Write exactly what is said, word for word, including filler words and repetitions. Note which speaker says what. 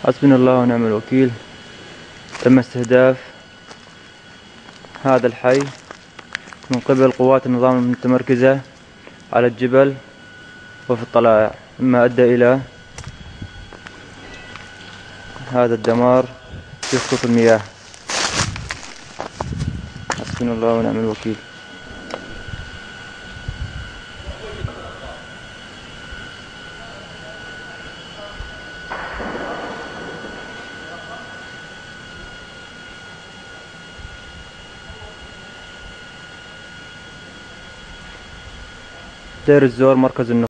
Speaker 1: حسبنا الله ونعم الوكيل. تم استهداف هذا الحي من قبل قوات النظام المتمركزة على الجبل وفي الطلائع، مما أدى إلى هذا الدمار في خطوط المياه. حسبنا الله ونعم الوكيل. دير الزور مركز النفوذ.